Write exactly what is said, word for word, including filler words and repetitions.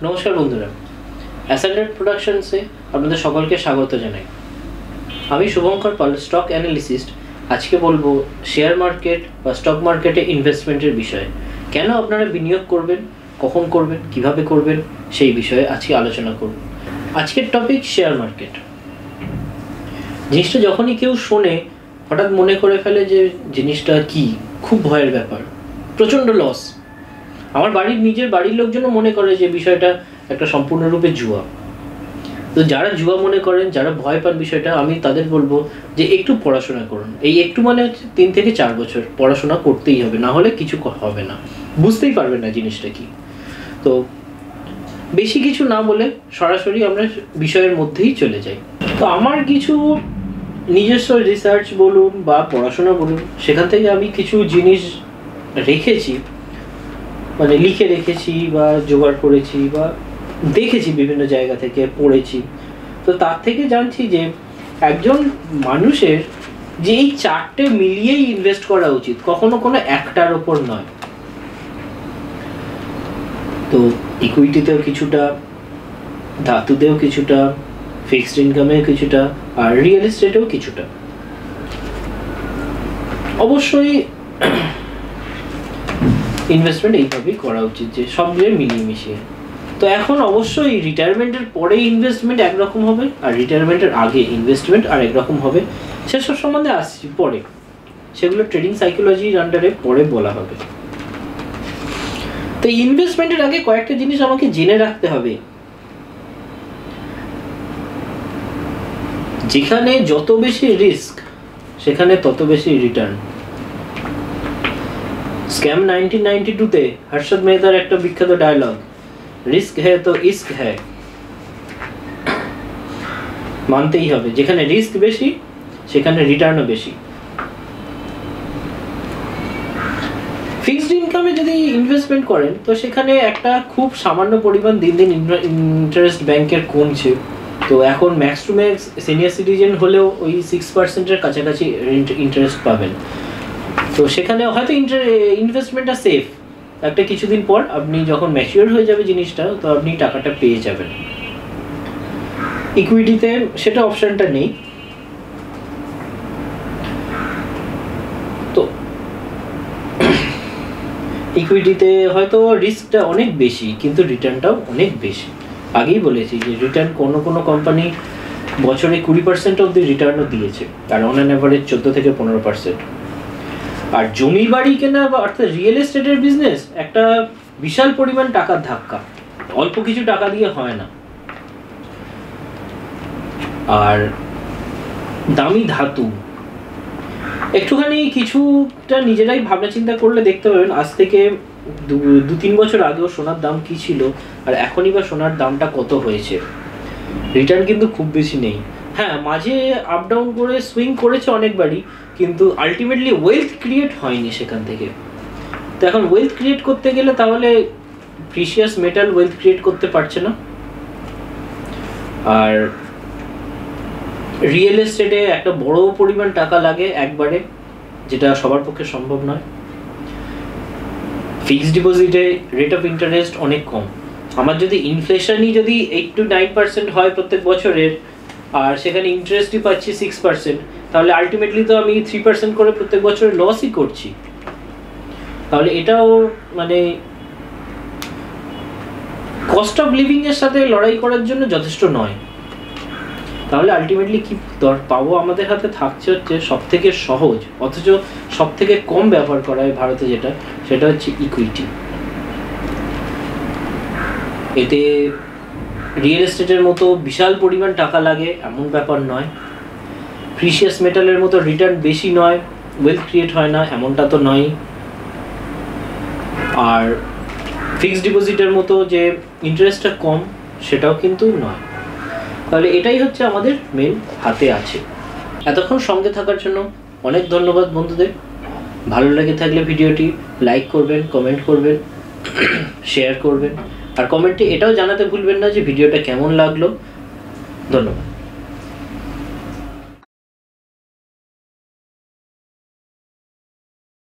নমস্কার বন্ধুরা, অ্যাসার্টেন প্রোডাকশনসে আপনাদের সকলকে স্বাগত জানাই। আমি শুভঙ্কর পাল, স্টক অ্যানালিস্ট। আজকে বলবো শেয়ার মার্কেট বা স্টক মার্কেটে ইনভেস্টমেন্টের বিষয়ে। কেন আপনারা বিনিয়োগ করবেন, কখন করবেন, কিভাবে করবেন, সেই বিষয়ে আজকে আলোচনা করব। আজকের টপিক শেয়ার মার্কেট। জিনিসটা যখনই কেউ শোনে হঠাৎ মনে করে ফেলে যে জিনিসটা কি, খুব ভয়ের ব্যাপার, প্রচণ্ড লস। আমার বাড়ির নিজের বাড়ির লোকজনও মনে করে যে বিষয়টা একটা সম্পূর্ণরূপে জুয়া। তো যারা জুয়া মনে করেন, যারা ভয় পান বিষয়টা, আমি তাদের বলবো যে একটু পড়াশোনা করুন। এই একটু মানে হচ্ছে তিন থেকে চার বছর পড়াশোনা করতেই হবে, না হলে কিছু হবে না, বুঝতেই পারবেন না জিনিসটা কি। তো বেশি কিছু না বলে সরাসরি আমরা বিষয়ের মধ্যেই চলে যাই। তো আমার কিছু নিজস্ব রিসার্চ বলুন বা পড়াশোনা বলুন, সেখান থেকে আমি কিছু জিনিস রেখেছি, মানে লিখে রেখেছি বা জোগাড় করেছি বা দেখেছি বিভিন্ন জায়গা থেকে, পড়েছি। তো তার থেকে জানছি যে একজন মানুষের যে এই চারটে মিলিয়েই ইনভেস্ট করা উচিত, কখনো কোনো একটার ওপর নয়। তো ইকুইটিতেও কিছুটা, ধাতুতেও কিছুটা, ফিক্সড ইনকামেও কিছুটা, আর রিয়েল এস্টেটেও কিছুটা। অবশ্যই ইনভেস্টমেন্ট এইভাবেই করা উচিত যে সবগুলো মিলিয়ে মিশিয়ে। তো এখন অবশ্যই রিটায়ারমেন্টের পরে ইনভেস্টমেন্ট একরকম হবে, আর রিটায়ারমেন্টের আগে ইনভেস্টমেন্ট আর একরকম হবে। সেসব সম্বন্ধে আসছি পরে, সেগুলো ট্রেডিং সাইকোলজির আন্ডারে পরে বলা হবে। তো ইনভেস্টমেন্টের আগে কয়েকটা জিনিস আমাকে জেনে রাখতে হবে। যেখানে যত বেশি রিস্ক সেখানে তত বেশি return. Scam nineteen ninety two তে হর্ষদ মেহতার একটা বিখ্যাত ডায়লগ, রিস্ক হ্যায় তো ইস্ক হ্যায়। মানতেই হবে, যেখানে রিস্ক বেশি সেখানে রিটার্নও বেশি। ফিক্সড ইনকামে যদি ইনভেস্টমেন্ট করেন তো সেখানে একটা খুব সামান্য পরিমাণ দিন দিন ইন্টারেস্ট ব্যাংকের কমছে। তো এখন max to max senior citizen হলেও ওই সিক্স পার্সেন্টের কাছাকাছি ইন্টারেস্ট পাবেন। তো সেখানে হয়তো ইনভেস্টমেন্টটা সেফ। একটা কিছুদিন পর আপনি যখন ম্যাচিওর হয়ে যাবে জিনিসটা, তো আপনি টাকাটা পেয়ে যাবেন। ইকুইটিতে সেটা অপশনটা নেই। তো ইকুইটিতে হয়তো রিস্কটা অনেক বেশি কিন্তু রিটার্নটাও অনেক বেশি। আগেই বলেছি যে রিটার্ন কোনো কোনো কোম্পানি বছরে কুড়ি পার্সেন্ট অব্দি রিটার্নও দিয়েছে, আর অন অ্যান অ্যাভারেজ চোদ্দো থেকে পনেরো পার্সেন্ট। আর জমি বাড়ি কেনা বা অর্থাৎ রিয়েল এস্টেটের বিজনেস একটা বিশাল পরিমাণ টাকার ধাক্কা, অল্প কিছু টাকা দিয়ে হয় না। আর দামি ধাতু একটুখানি কিছুটা নিজেরাই ভাবনা চিন্তা করলে দেখতে পাবেন। আজ থেকে দু তিন বছর আগেও সোনার দাম কি ছিল আর এখনই বা সোনার দামটা কত হয়েছে। রিটার্ন কিন্তু খুব বেশি নেই। হ্যাঁ, মাঝে আপ ডাউন করে সুইং করেছে অনেকবারই, কিন্তু আলটিমেটলি ওয়েলথ ক্রিয়েট হয়নি সেখান থেকে। তো এখন ওয়েলথ ক্রিয়েট করতে গেলে তাহলে প্রিশিয়াস মেটাল ওয়েলথ ক্রিয়েট করতে পারছে না। আর রিয়েল এস্টেটে একটা বড় পরিমাণ টাকা লাগে একবারে, যেটা সবার পক্ষে সম্ভব নয়। ফিক্সড ডিপোজিটে রেট অফ ইন্টারেস্ট অনেক কম। আমার যদি ইনফ্লেশনই যদি এইট টু নাইন পার্সেন্ট হয় প্রত্যেক বছরের, আর সেখানে ইন্টারেস্টই পাচ্ছি সিক্স পার্সেন্ট, তাহলে আলটিমেটলি তো আমি থ্রি পার্সেন্ট করে প্রত্যেক বছরে লসই করছি। তাহলে এটাও মানে কস্ট অফ লিভিং এর সাথে লড়াই করার জন্য যথেষ্ট নয়। তাহলে আলটিমেটলি কি পাবো, আমাদের হাতে থাকছে হচ্ছে সব থেকে সহজ অথচ সব থেকে কম ব্যবহার করা হয় ভারতে, যেটা সেটা হচ্ছে ইকুইটি। এতে রিয়েল এস্টেটের মতো বিশাল পরিমাণ টাকা লাগে এমন ব্যাপার নয়। প্রিশিয়াস মেটালের মতো রিটার্ন বেশি নয়, ওয়েলথ ক্রিয়েট হয় না এমনটা তো নয়। আর ফিক্সড ডিপোজিটের মতো যে ইন্টারেস্টটা কম সেটাও কিন্তু নয়। তাহলে এটাই হচ্ছে আমাদের মেন হাতে আছে। এতক্ষণ সঙ্গে থাকার জন্য অনেক ধন্যবাদ বন্ধুদের। ভালো লেগে থাকলে ভিডিওটি লাইক করবেন, কমেন্ট করবেন, শেয়ার করবেন, আর কমেন্টে এটাও জানাতে ভুলবেন না যে ভিডিওটা কেমন লাগলো। ধন্যবাদ।